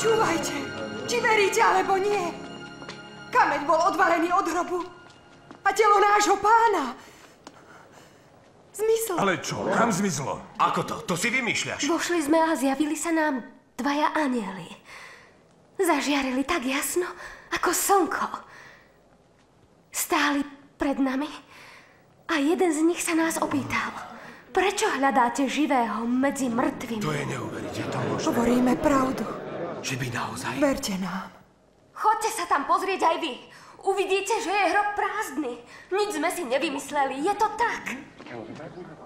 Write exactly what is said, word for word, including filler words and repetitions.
Počúvajte, či veríte alebo nie. Kameň bol odvalený od hrobu a telo nášho pána zmizlo. Ale čo? Kam zmizlo? Ako to? To si vymýšľaš. Vošli sme a zjavili sa nám dvaja anjeli. Zažiarili tak jasno, ako slnko. Stáli pred nami a jeden z nich sa nás opýtal. Prečo hľadáte živého medzi mŕtvými? To je neuveriteľné. Hovoríme pravdu. Že by naozaj? Verte nám. Choďte sa tam pozrieť aj vy. Uvidíte, že je hrob prázdny. Nič sme si nevymysleli, je to tak.